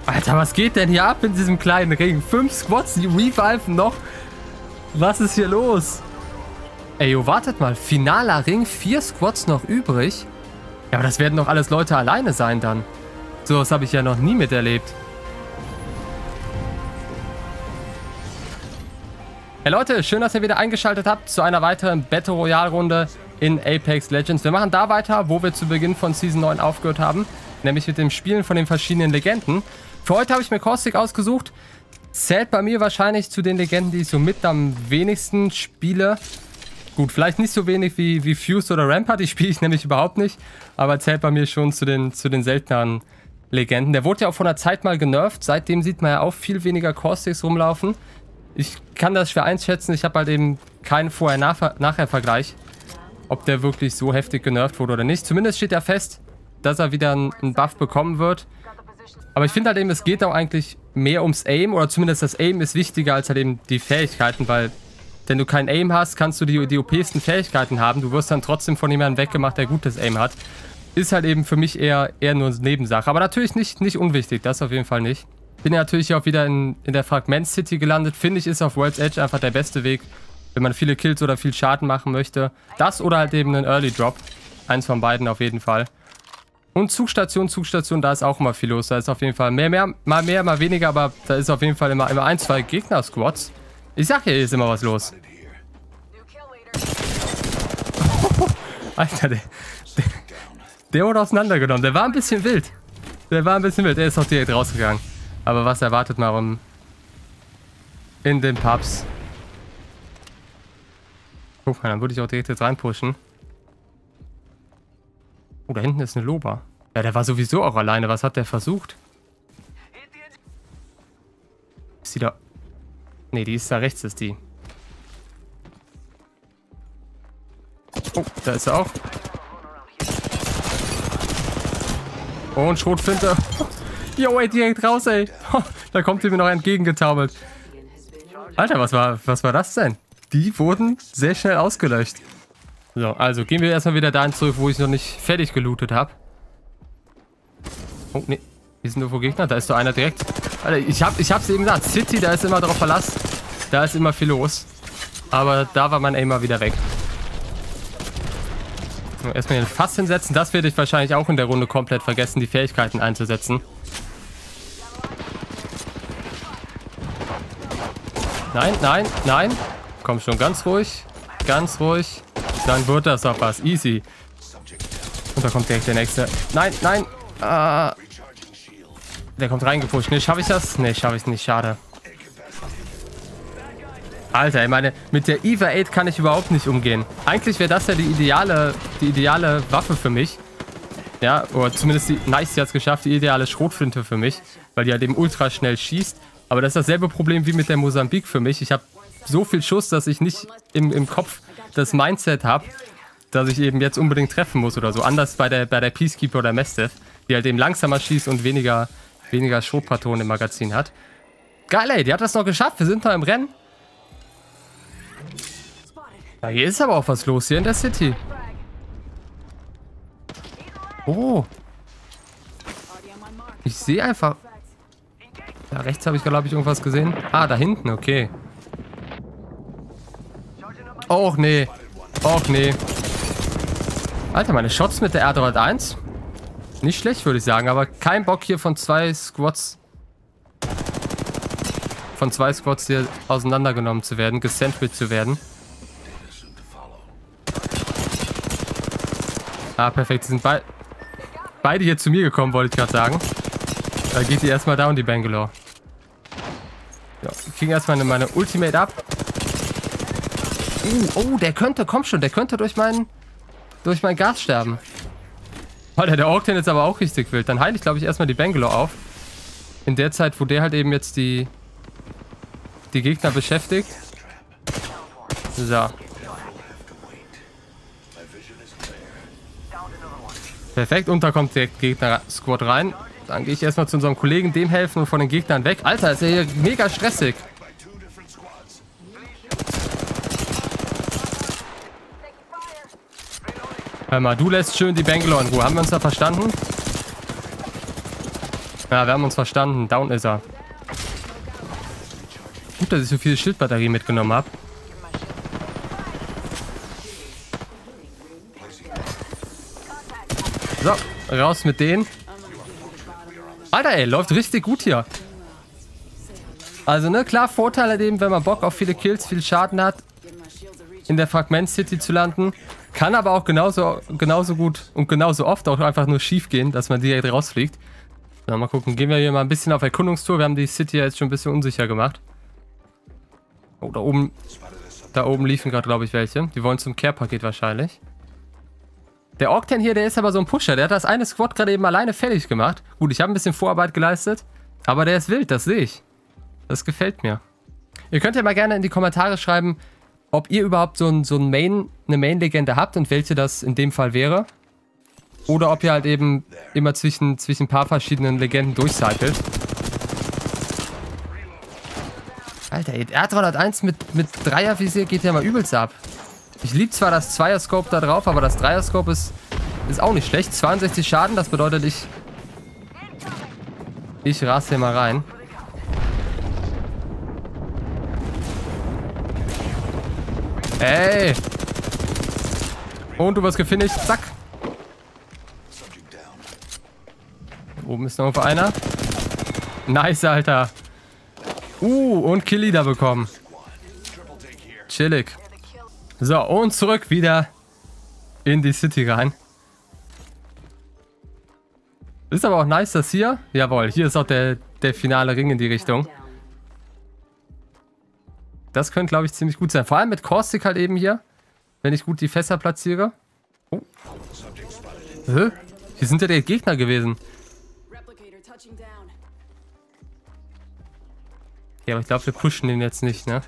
Alter, was geht denn hier ab in diesem kleinen Ring? 5 Squads, die reviven noch. Was ist hier los? Ey, yo, wartet mal. Finaler Ring, 4 Squads noch übrig. Ja, aber das werden doch alles Leute alleine sein dann. So was habe ich ja noch nie miterlebt. Hey Leute, schön, dass ihr wieder eingeschaltet habt zu einer weiteren Battle Royale Runde in Apex Legends. Wir machen da weiter, wo wir zu Beginn von Season 9 aufgehört haben. Nämlich mit dem Spielen von den verschiedenen Legenden. Für heute habe ich mir Caustic ausgesucht. Zählt bei mir wahrscheinlich zu den Legenden, die ich so mit am wenigsten spiele. Gut, vielleicht nicht so wenig wie Fuse oder Rampart, die spiele ich nämlich überhaupt nicht. Aber zählt bei mir schon zu den selteneren Legenden. Der wurde ja auch von der Zeit mal genervt. Seitdem sieht man ja auch viel weniger Caustics rumlaufen. Ich kann das schwer einschätzen. Ich habe halt eben keinen Vorher-Nachher-Vergleich, ob der wirklich so heftig genervt wurde oder nicht. Zumindest steht ja fest, dass er wieder einen Buff bekommen wird. Aber ich finde halt eben, es geht auch eigentlich mehr ums Aim. Oder zumindest das Aim ist wichtiger als halt eben die Fähigkeiten. Weil, wenn du kein Aim hast, kannst du die OPsten Fähigkeiten haben. Du wirst dann trotzdem von jemandem weggemacht, der gutes Aim hat. Ist halt eben für mich eher nur eine Nebensache. Aber natürlich nicht unwichtig. Das auf jeden Fall nicht. Bin ja natürlich auch wieder in der Fragment City gelandet. Finde ich, ist auf World's Edge einfach der beste Weg, wenn man viele Kills oder viel Schaden machen möchte. Das oder halt eben einen Early Drop. Eins von beiden auf jeden Fall. Und Zugstation, da ist auch immer viel los. Da ist auf jeden Fall mal weniger, aber da ist auf jeden Fall immer 1, 2 Gegner-Squads. Ich sag ja, hier ist immer was los. Alter, der wurde auseinandergenommen. Der war ein bisschen wild. Der ist auch direkt rausgegangen. Aber was erwartet man in den Pubs? Guck mal, dann würde ich auch direkt jetzt reinpushen. Oh, da hinten ist eine Loba. Ja, der war sowieso auch alleine. Was hat der versucht? Ist die da... Ne, die ist da rechts, ist die. Oh, da ist er auch. Oh, und Schrotflinte. Jo, ey, direkt raus, ey. Da kommt sie mir noch entgegengetaumelt. Alter, was war das denn? Die wurden sehr schnell ausgelöscht. So, also gehen wir erstmal wieder dahin zurück, wo ich noch nicht fertig gelootet habe. Oh, ne. Hier sind irgendwo Gegner. Da ist doch einer direkt. Alter, ich hab's eben gesagt. City, da ist immer drauf Verlass. Da ist immer viel los. Aber da war mein Aim mal wieder weg. So, erstmal den Fass hinsetzen. Das werde ich wahrscheinlich auch in der Runde komplett vergessen, die Fähigkeiten einzusetzen. Nein, nein, nein. Komm schon, ganz ruhig. Ganz ruhig. Dann wird das auch was. Easy. Und da kommt direkt der nächste. Nein, nein. Der kommt reingepusht. Ne, schaffe ich das? Ne, schaffe ich nicht. Schade. Alter, ich meine, mit der EVA 8 kann ich überhaupt nicht umgehen. Eigentlich wäre das ja die ideale Waffe für mich. Ja, oder zumindest die Nice, die hat es geschafft, die ideale Schrotflinte für mich. Weil die halt eben ultra schnell schießt. Aber das ist dasselbe Problem wie mit der Mosambik für mich. Ich habe so viel Schuss, dass ich nicht im Kopf das Mindset habe, dass ich eben jetzt unbedingt treffen muss oder so. Anders bei der Peacekeeper oder Mastiff, die halt eben langsamer schießt und weniger Schrotpatronen im Magazin hat. Geil, ey, die hat das noch geschafft. Wir sind noch im Rennen. Ja, hier ist aber auch was los, hier in der City. Oh. Ich sehe einfach... Da rechts habe ich, glaube ich, irgendwas gesehen. Ah, da hinten, okay. Och, nee. Och, nee. Alter, meine Shots mit der R301. Nicht schlecht, würde ich sagen. Aber kein Bock hier von zwei Squads hier auseinandergenommen zu werden. Gesandwiched zu werden. Ah, perfekt. Die sind beide hier zu mir gekommen, wollte ich gerade sagen. Da geht die erstmal down, die Bangalore. Ja, wir kriegen erstmal meine Ultimate ab. Oh, der könnte, komm schon, der könnte durch mein Gas sterben. Alter, der Octane ist aber auch richtig wild. Dann heile ich, glaube ich, erstmal die Bangalore auf. In der Zeit, wo der halt eben jetzt die Gegner beschäftigt. So. Perfekt, und da kommt der Gegner-Squad rein. Dann gehe ich erstmal zu unserem Kollegen, dem helfen und von den Gegnern weg. Alter, ist ja hier mega stressig. Hör mal, du lässt schön die Bangalore in Ruhe. Haben wir uns da verstanden? Ja, wir haben uns verstanden. Down ist er. Gut, dass ich so viele Schildbatterien mitgenommen habe. So, raus mit denen. Alter, ey, läuft richtig gut hier. Also, ne, klar, Vorteile dem, wenn man Bock auf viele Kills, viel Schaden hat, in der Fragment City zu landen. Kann aber auch genauso gut und genauso oft auch einfach nur schief gehen, dass man direkt rausfliegt. So, mal gucken, gehen wir hier mal ein bisschen auf Erkundungstour. Wir haben die City ja jetzt schon ein bisschen unsicher gemacht. Oh, da oben liefen gerade, glaube ich, welche. Die wollen zum Care-Paket wahrscheinlich. Der Octane hier, der ist aber so ein Pusher. Der hat das eine Squad gerade eben alleine fertig gemacht. Gut, ich habe ein bisschen Vorarbeit geleistet. Aber der ist wild, das sehe ich. Das gefällt mir. Ihr könnt ja mal gerne in die Kommentare schreiben, ob ihr überhaupt so eine Main-Legende habt und welche das in dem Fall wäre. Oder ob ihr halt eben immer zwischen ein paar verschiedenen Legenden durchcycelt. Alter, R301 mit Dreiervisier geht ja mal übelst ab. Ich liebe zwar das Zweier-Scope da drauf, aber das Dreier-Scope ist auch nicht schlecht. 62 Schaden, das bedeutet, ich raste hier mal rein. Ey! Und du wirst gefinisht. Zack! Oben ist noch einer. Nice, Alter. Und Kill-Leader bekommen. Chillig. So, und zurück wieder in die City rein. Ist aber auch nice, dass hier... Jawohl, hier ist auch der finale Ring in die Richtung. Das könnte, glaube ich, ziemlich gut sein. Vor allem mit Caustic halt eben hier. Wenn ich gut die Fässer platziere. Oh. Hä? Hier sind ja die Gegner gewesen. Ja, aber ich glaube, wir pushen den jetzt nicht, ne?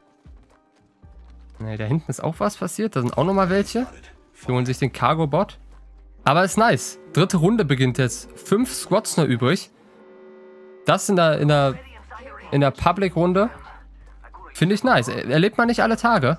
Ne, da hinten ist auch was passiert. Da sind auch nochmal welche. Die holen sich den Cargo-Bot. Aber ist nice. Dritte Runde beginnt jetzt. 5 Squads noch übrig. Das in der Public-Runde. Finde ich nice. Erlebt man nicht alle Tage.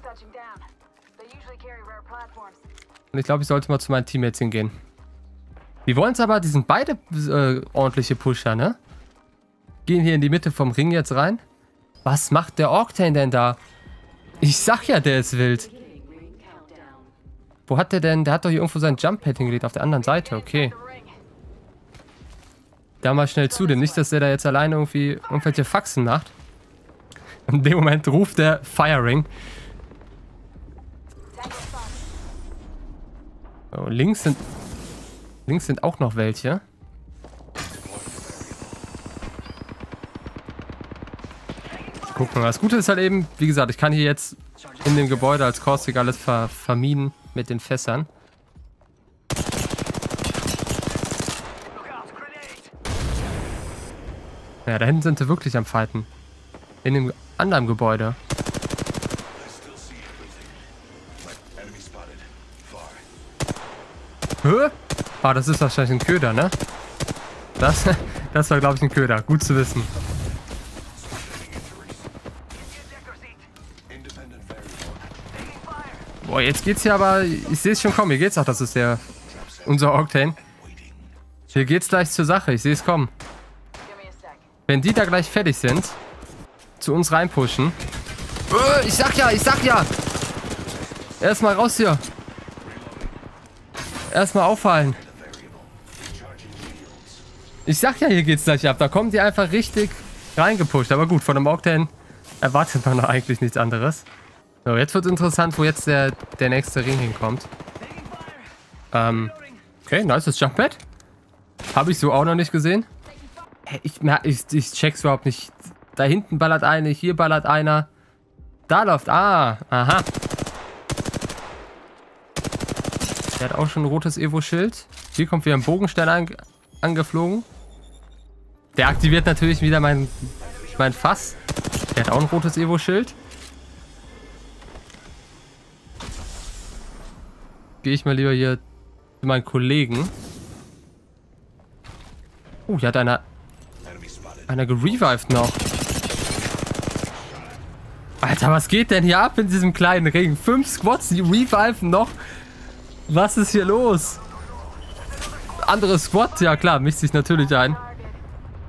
Und ich glaube, ich sollte mal zu meinen Teammates hingehen. Die wollen es aber, die sind beide ordentliche Pusher, ne? Gehen hier in die Mitte vom Ring jetzt rein. Was macht der Octane denn da? Ich sag ja, der ist wild. Wo hat der denn? Der hat doch hier irgendwo sein Jump-Pad hingelegt, auf der anderen Seite, okay. Da mal schnell zu, denn nicht, dass der da jetzt alleine irgendwie irgendwelche Faxen macht. In dem Moment ruft der Firing. So, links sind auch noch welche. Gucken wir. Das Gute ist halt eben, wie gesagt, ich kann hier jetzt in dem Gebäude als Caustic alles vermieden mit den Fässern. Ja, da hinten sind sie wirklich am Fighten. In dem anderen Gebäude. Hä? Ah, das ist wahrscheinlich ein Köder, ne? Das war, glaube ich, ein Köder. Gut zu wissen. Boah, jetzt geht's hier aber... Ich sehe es schon kommen. Hier geht's auch, das ist unser Octane. Hier geht's gleich zur Sache. Ich sehe es kommen. Wenn die da gleich fertig sind, zu uns reinpushen. Ich sag ja! Erstmal raus hier. Erstmal auffallen. Ich sag ja, hier geht's gleich ab. Da kommen die einfach richtig reingepusht. Aber gut, von dem Octane erwartet man doch eigentlich nichts anderes. So, jetzt wird interessant, wo jetzt der nächste Ring hinkommt. Okay, nice Jump-Pad. Habe ich so auch noch nicht gesehen. Ich check's überhaupt nicht. Da hinten ballert eine, hier ballert einer. Da läuft... Ah, aha. Der hat auch schon ein rotes Evo-Schild. Hier kommt wieder ein Bogenstein angeflogen. Der aktiviert natürlich wieder mein Fass. Der hat auch ein rotes Evo-Schild. Gehe ich mal lieber hier zu meinen Kollegen. Hier hat einer gerevived noch. Alter, was geht denn hier ab in diesem kleinen Ring? 5 Squads, die reviven noch. Was ist hier los? Andere Squad? Ja klar, mischt sich natürlich ein.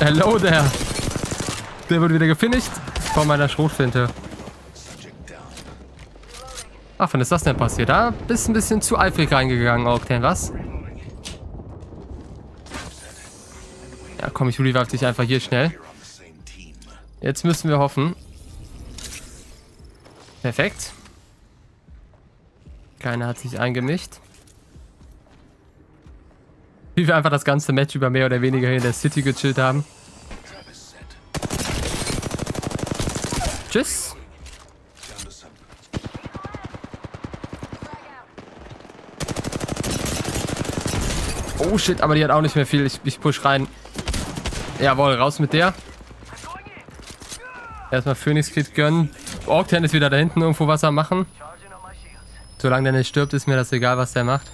Hello there. Der wird wieder gefinisht von meiner Schrotflinte. Ach, wann ist das denn passiert? Da bist ein bisschen zu eifrig reingegangen, Octane, was? Ja, komm, ich revive dich einfach hier schnell. Jetzt müssen wir hoffen. Perfekt. Keiner hat sich eingemischt. Wie wir einfach das ganze Match über mehr oder weniger hier in der City gechillt haben. Tschüss. Oh shit, aber die hat auch nicht mehr viel. Ich push rein. Jawohl, raus mit der. Erstmal Phoenix Kit gönnen. Octane ist wieder da hinten irgendwo was am machen. Solange der nicht stirbt, ist mir das egal, was der macht.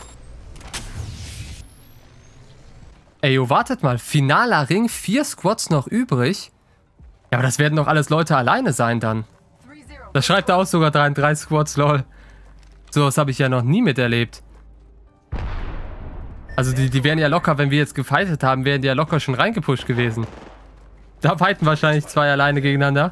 Ey, yo, wartet mal. Finaler Ring, 4 Squads noch übrig. Ja, aber das werden doch alles Leute alleine sein dann. Das schreibt er auch sogar 3 Squads, lol. So was habe ich ja noch nie miterlebt. Also die wären ja locker, wenn wir jetzt gefightet haben, wären die ja locker schon reingepusht gewesen. Da fighten wahrscheinlich 2 alleine gegeneinander.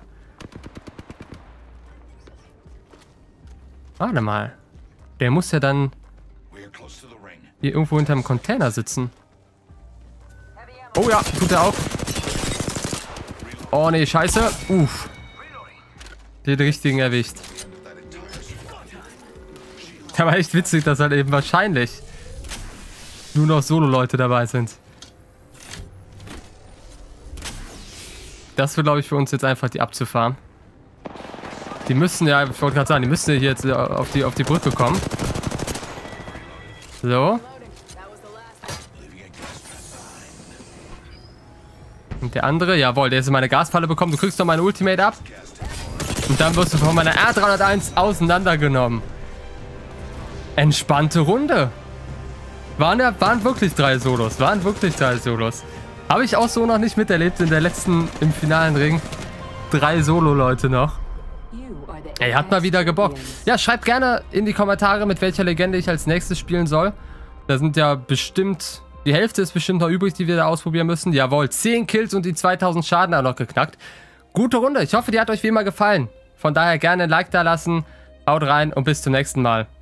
Warte mal. Der muss ja dann hier irgendwo hinterm Container sitzen. Oh ja, tut er auch. Oh nee, scheiße. Uff. Den richtigen erwischt. Der war echt witzig, dass halt eben wahrscheinlich nur noch Solo-Leute dabei sind. Das wird, glaube ich, für uns jetzt einfach die abzufahren. Die müssen ja, ich wollte gerade sagen, die müssen ja hier jetzt auf die Brücke kommen. So. Und der andere, jawohl, der ist in meine Gasfalle bekommen. Du kriegst noch meine Ultimate ab. Und dann wirst du von meiner R301 auseinandergenommen. Entspannte Runde. Waren wirklich 3 Solos. Habe ich auch so noch nicht miterlebt in der letzten, im finalen Ring. 3 Solo-Leute noch. Ey, hat mal wieder gebockt. Ja, schreibt gerne in die Kommentare, mit welcher Legende ich als nächstes spielen soll. Da sind ja bestimmt, die Hälfte ist bestimmt noch übrig, die wir da ausprobieren müssen. Jawohl, 10 Kills und die 2000 Schaden auch noch geknackt. Gute Runde. Ich hoffe, die hat euch wie immer gefallen. Von daher gerne ein Like da lassen. Haut rein und bis zum nächsten Mal.